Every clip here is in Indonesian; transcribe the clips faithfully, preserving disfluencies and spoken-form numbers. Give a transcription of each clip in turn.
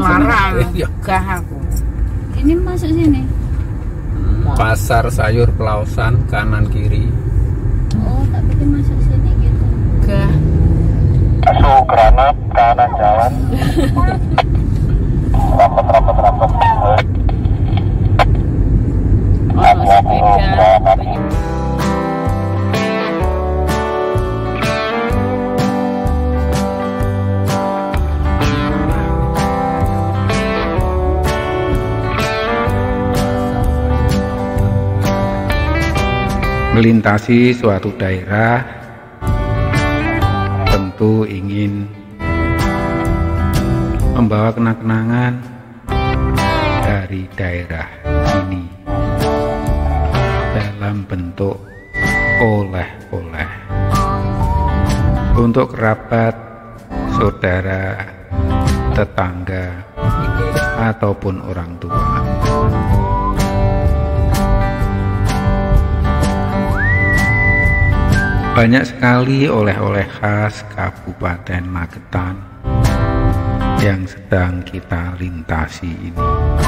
Larang, iya. gah aku. Ini masuk sini. Pasar sayur Pelausan kanan kiri. Oh, tak pikir masuk sini gitu. Gah. Masuk granat kanan jalan. Rapat rapat rapat. Oh, sepeda. Melintasi suatu daerah tentu ingin membawa kenang-kenangan dari daerah ini dalam bentuk oleh-oleh untuk kerabat, saudara, tetangga, ataupun orang tua. Banyak sekali oleh-oleh khas Kabupaten Magetan yang sedang kita lintasi ini.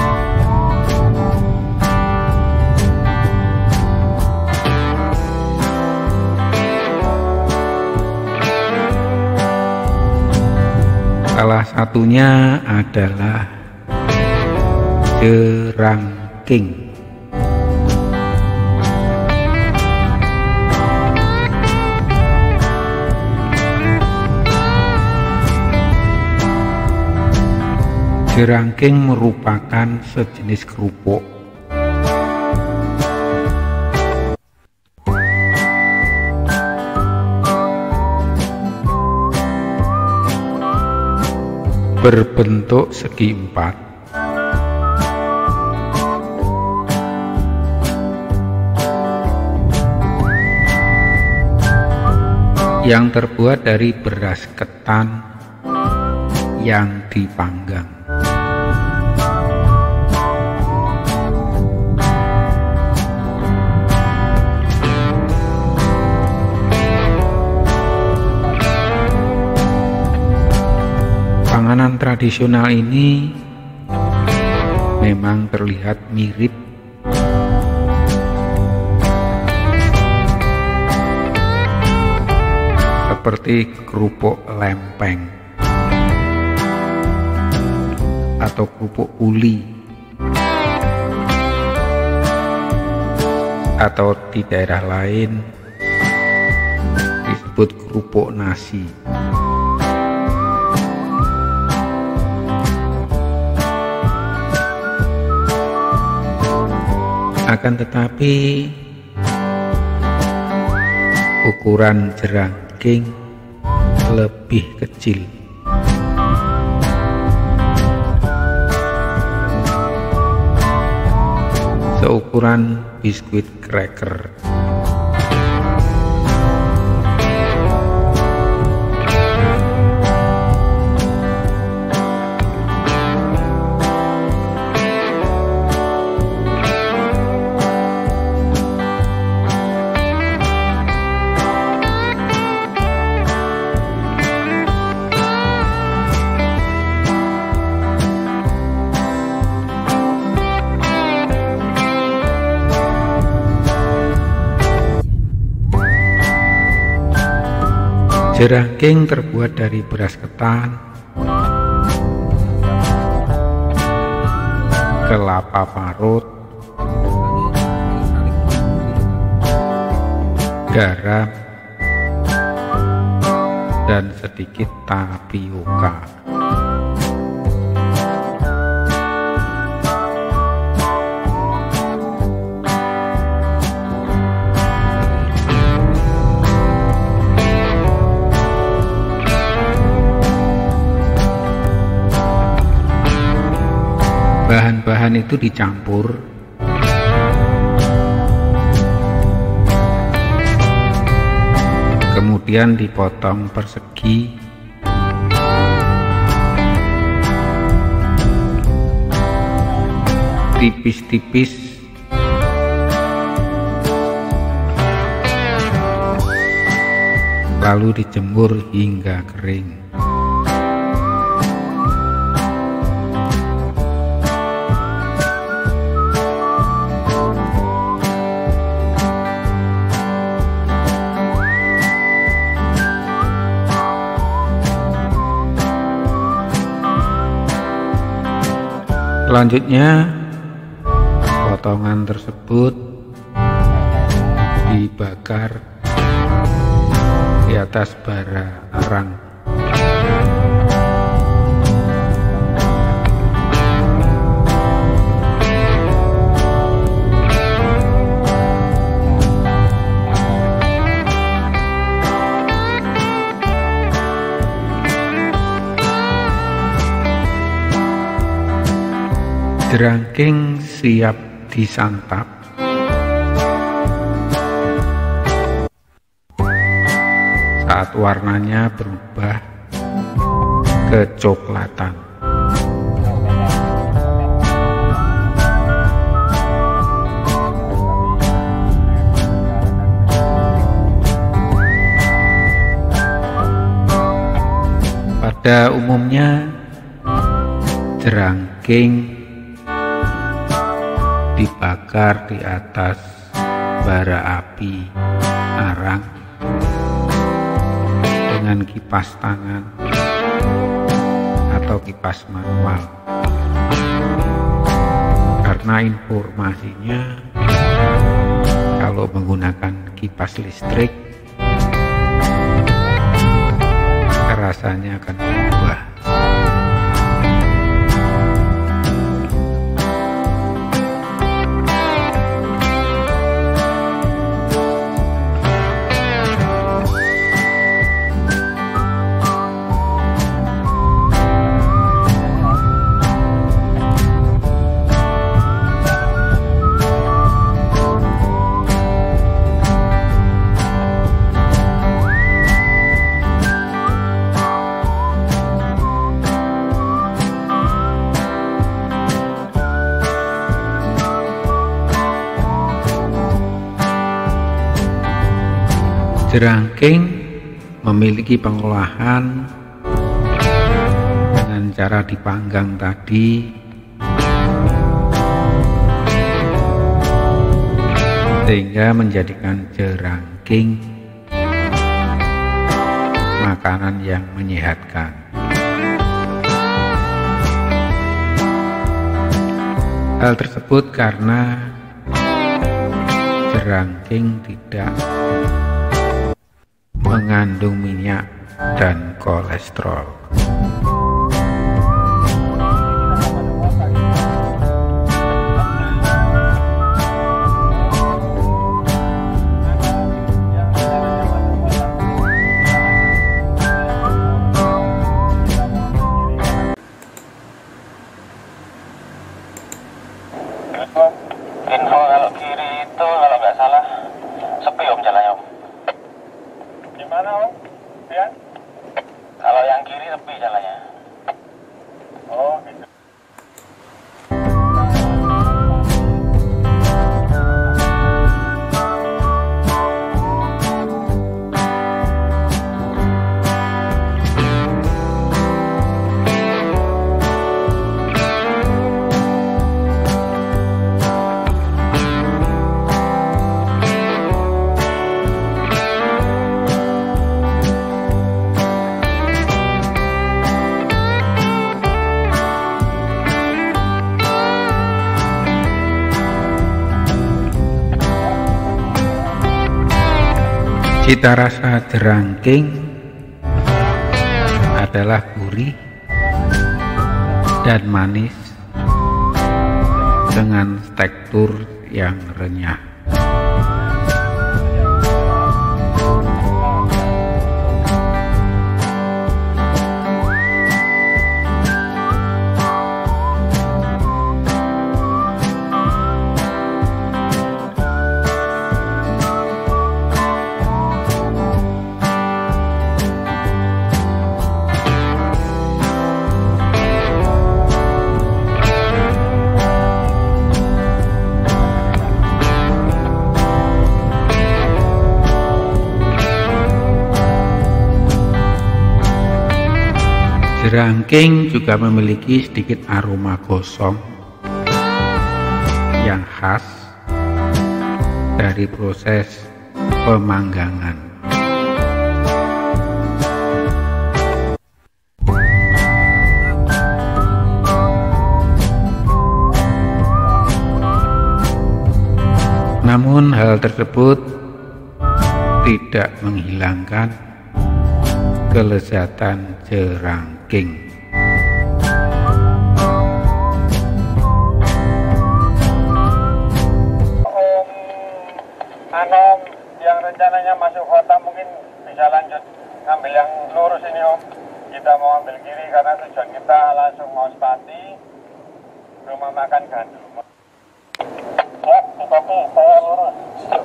Salah satunya adalah Jerangking. Jerangking merupakan sejenis kerupuk berbentuk segi empat yang terbuat dari beras ketan yang dipanggang. Panganan tradisional ini memang terlihat mirip seperti kerupuk lempeng atau kerupuk uli, atau di daerah lain disebut kerupuk nasi. Akan tetapi ukuran jerangking lebih kecil. Seukuran biskuit cracker. Jerangking terbuat dari beras ketan, kelapa parut, garam, dan sedikit tapioka. Bahan-bahan itu dicampur kemudian dipotong persegi tipis-tipis lalu dijemur hingga kering. Selanjutnya, potongan tersebut dibakar di atas bara arang. Jerangking siap disantap. Saat warnanya berubah kecoklatan. Pada umumnya, jerangking dibakar di atas bara api arang dengan kipas tangan atau kipas manual. Karena informasinya, kalau menggunakan kipas listrik, rasanya akan berubah. Jerangking memiliki pengolahan dengan cara dipanggang tadi, sehingga menjadikan jerangking makanan yang menyehatkan. Hal tersebut karena jerangking tidak mengandung minyak dan kolesterol. Info kalau kiri itu kalau nggak salah sepi om jalannya om. Gimana om? Ya? Kalau yang kiri sepi jalannya. Oh gitu. Cita rasa jerangking adalah gurih dan manis dengan tekstur yang renyah. Jerangking juga memiliki sedikit aroma gosong yang khas dari proses pemanggangan. Namun hal tersebut tidak menghilangkan kelezatan jerangking. Anom yang rencananya masuk kota mungkin bisa lanjut ngambil yang lurus ini Om. Kita mau ambil kiri karena tujuan kita langsung mau Pati, rumah makan Gandul. Ya, Pati, saya lurus.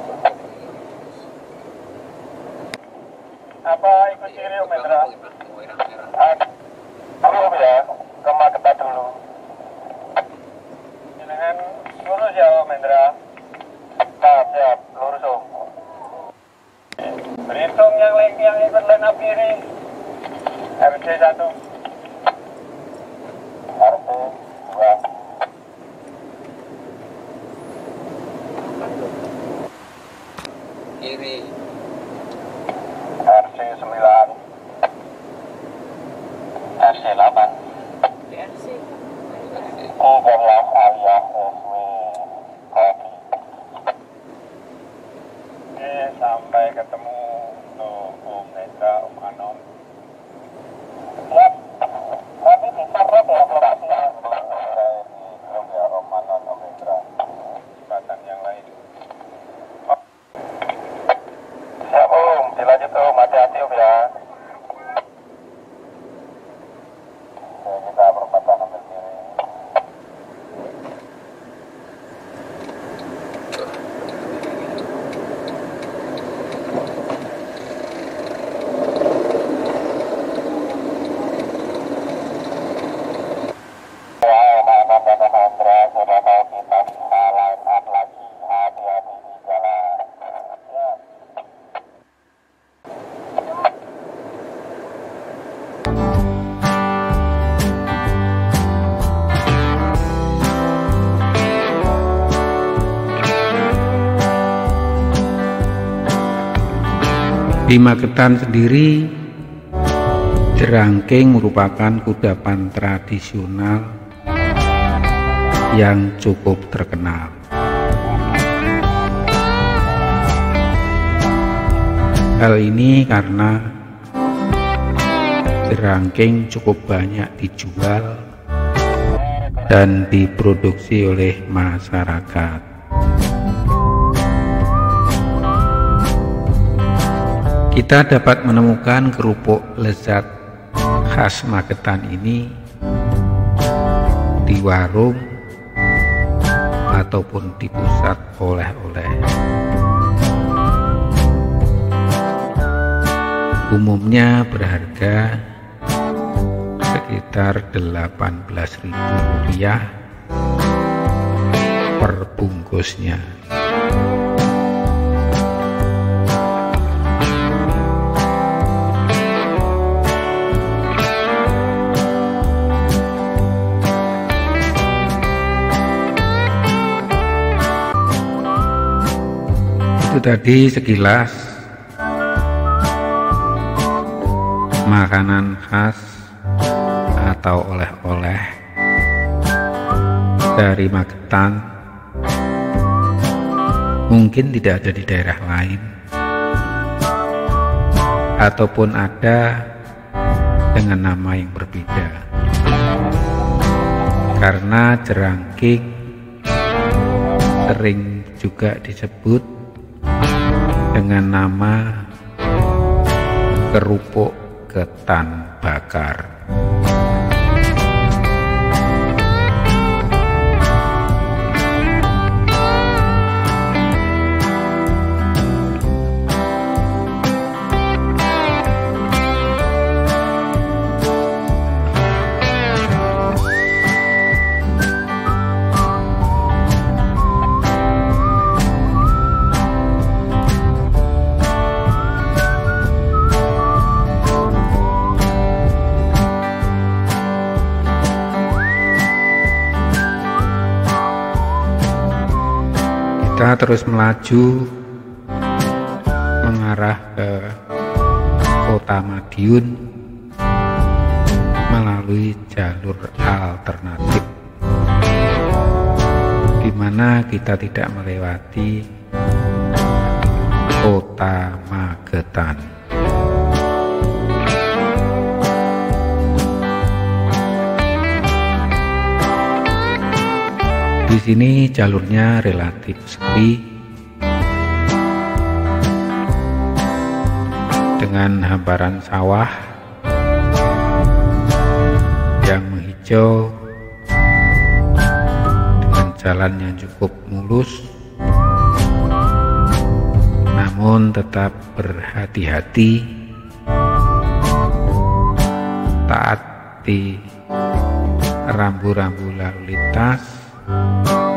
Apa ikut kiri Om Indra? Dulu ya, ke Magetan dulu. Dengan lurus ya Om Indra. Siap, siap, lurus Om. Berhitung yang yang ikut line up kiri. R C satu. R C dua. Kiri. R C sembilan. R C delapan. R C. tiga belas alias S W. Oke, sampai ketemu tuh Om Neta, Om Anom. Siap. Tapi bisa red ya lokasinya. Belum ya Om Anom, Om Indra. Kesempatan yang lain. Siap Om, dilanjut Om, hati-hati Om ya. Oke, kita perempatan ambil kiri. Di Magetan sendiri, jerangking merupakan kudapan tradisional yang cukup terkenal. Hal ini karena jerangking cukup banyak dijual dan diproduksi oleh masyarakat. Kita dapat menemukan kerupuk lezat khas Magetan ini di warung ataupun di pusat oleh-oleh. Umumnya berharga sekitar delapan belas ribu rupiah per bungkusnya. Itu tadi sekilas makanan khas atau oleh-oleh dari Magetan. Mungkin tidak ada di daerah lain, ataupun ada dengan nama yang berbeda, karena jerangking sering juga disebut dengan nama kerupuk ketan bakar. Kita terus melaju mengarah ke Kota Madiun melalui jalur alternatif, di mana kita tidak melewati Kota Magetan. Di sini jalurnya relatif sepi dengan hamparan sawah yang menghijau dengan jalan yang cukup mulus, namun tetap berhati-hati, taati rambu-rambu lalu lintas,